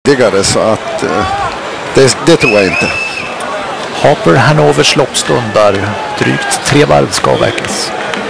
tidigare, så att det tror jag inte. Harper Hannovers lopp stundar. Drygt 3 varv ska avverkas.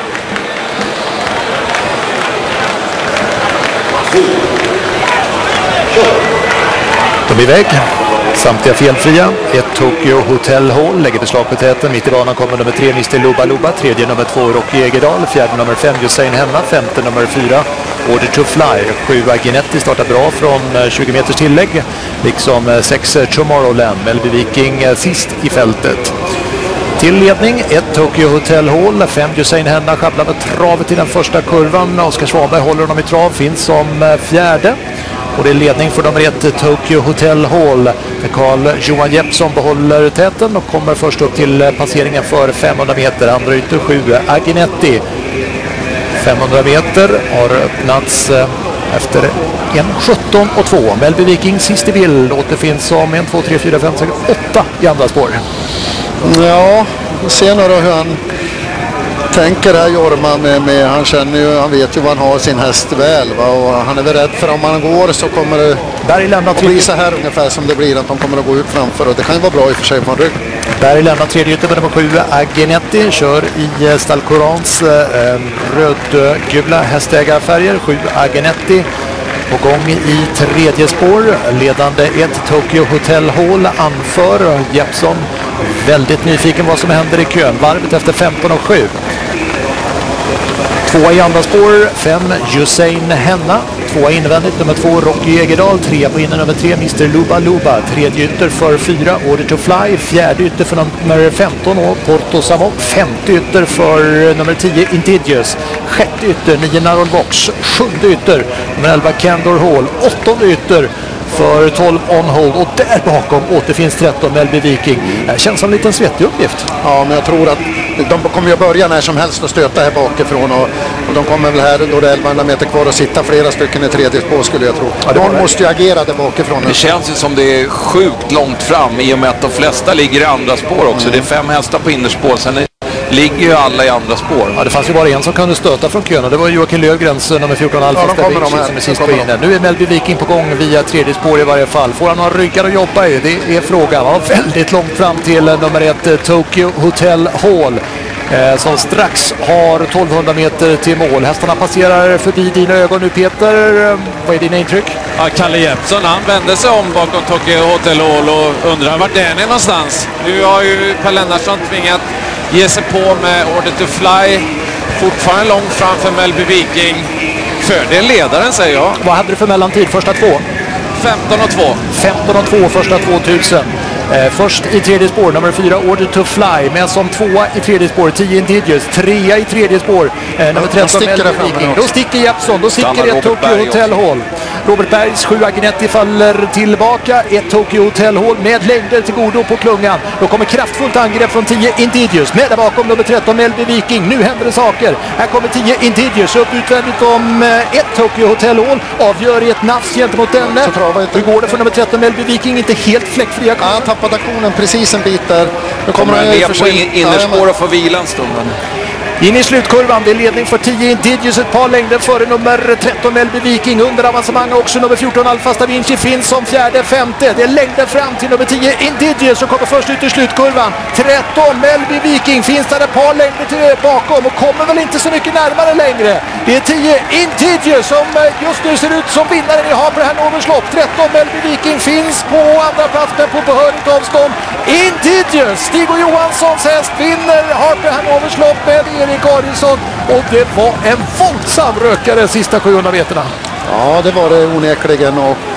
De är iväg. Samtliga felfria. Ett Tokyo Hotel Hall lägger beslag på täten. Mitt i banan kommer nummer 3 Mr. Luba Luba. Tredje nummer 2 Rocky Egerdal. Fjärde nummer 5 Hussein Henna. Femte nummer 4 Order to Fly. 7 Aginetti startar bra från 20 meters tillägg. Liksom 6 Tomorrowland. Melby Viking sist i fältet. Till ledning 1 Tokyo Hotel Hall. 5 Hussein Henna schabblar med travet i den första kurvan. Oskar Svanberg håller honom i trav. Finns som fjärde. Och det är ledning för nummer 1 Tokyo Hotel Hall. Carl-Johan Jeppsson behåller täten och kommer först upp till passeringen för 500 meter. Andra ytter 7 Aginetti. 500 meter har öppnats efter 1.17,2. Melby Viking sist i bild återfinns som 1, 2, 3, 4, 5, 6, 8 i andra spår. Ja, se nu då hur han tänker här, Jorma, med han känner ju, han vet ju vad han har sin häst väl, va? Och han är väl rädd för om han går så kommer det Berg lämnar att bli så här ungefär som det blir, att de kommer att gå ut framför, och det kan ju vara bra i och för sig på en rygg. Berg lämnar tredje ytter med nummer 7 Aginetti, kör i Stalcorans rödgula hästägarfärger. 7 Aginetti på gång i tredje spår. Ledande 1 Tokyo Hotel Hall anför. Jeppsson väldigt nyfiken vad som händer i kön. Varvet efter 15,7. 2 i andra spår 5 Hussein Henna. 2 invändigt nummer 2 Rocky Egerdal. 3 på innan nummer 3 Mr. Luba Luba. Tredje ytter för 4 Order to Fly. Fjärde ytter för nummer 15 och Porto Savok. Femte ytter för nummer 10 Indigius. Sjätte ytter 9 Narrow Box. Sjunde ytter nummer 11 Candor Hall. Åttonde ytter för 12 On Hold, och där bakom återfinns 13 Melby Viking. Det känns som en liten svettig uppgift. Ja, men jag tror att de kommer ju börja när som helst att stöta här bakifrån, och de kommer väl här då det är 1100 meter kvar och sitta flera stycken i tredje spår, skulle jag tro. Ja, de måste ju agera där bakifrån. Det känns ju som det är sjukt långt fram i och med att de flesta ligger i andra spår också. Det är 5 hästar på innerspår, sen ligger ju alla i andra spår. Ja, det fanns ju bara en som kunde stöta från kön, och det var Joakim Löfgrens nummer 14 Alfa Stavinci som är sist på inne. Nu är Melby Viking på gång via tredje spår i varje fall. Får han några ryggar att jobba i? Det är frågan. Han var väldigt långt fram till nummer 1 Tokyo Hotel Hall. Som strax har 1200 meter till mål. Hästarna passerar förbi dina ögon nu, Peter. Vad är dina intryck? Ja, Kalle Jeppsson, han vände sig om bakom Tokyo Hotel Hall och undrar vart är ni någonstans. Nu har ju Per Lennartsson tvingat ge sig på med Order to Fly. Fortfarande långt framför Melby Viking. Fördel ledaren, säger jag. Vad hade du för mellantid första 2? 15,2. 15,2 första 2000. Först i tredje spår nummer 4 Order to Fly, med som 2 i tredje spår 10 Indigius, 3 i tredje spår nummer 13 Melby Viking. Då sticker Jeppsson, då sticker 1 Tokyo Hotel Hall. Robert Bergs 7 Aginetti faller tillbaka. 1 Tokyo Hotel Hall med längder till godo på klungan. Då kommer kraftfullt angrepp från 10 Indigius, med där bakom nummer 13 Melby Viking. Nu händer det saker. Här kommer 10 Indigius upp utvändigt om 1 Tokyo Hotel Hall. Avgör i ett nafs gentemot denne. Hur går det för nummer 13 Melby Viking? Inte helt fläckfria. Han tappade aktionen precis en bit där. Nu kommer han ner på innerspår och får vila en stund. In i slutkurvan, det är ledning för 10 Indigius, ett par längder före nummer 13 Melby Viking. Under avancemang också nummer 14 Alfa Stavinci finns som fjärde, femte. Det är längder fram till nummer 10 Indigius som kommer först ut i slutkurvan. 13 Melby Viking finns där ett par längder till bakom och kommer väl inte så mycket närmare längre. Det är 10 Indigius som just nu ser ut som vinnaren i Harper Hannovers lopp. 13 Melby Viking finns på andra plats, men på behörigt avstånd. Indigius, Stig-O Johanssons häst, vinner Harper Hannovers lopp med Erik Adielsson, och det var en våldsam rökare sista 700 meterna. Ja, det var det onekligen, och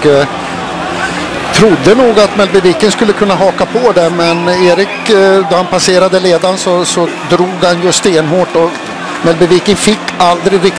trodde nog att Melby Viking skulle kunna haka på det, men Erik, då han passerade ledan så drog han ju stenhårt, och Melby Viking fick aldrig riktigt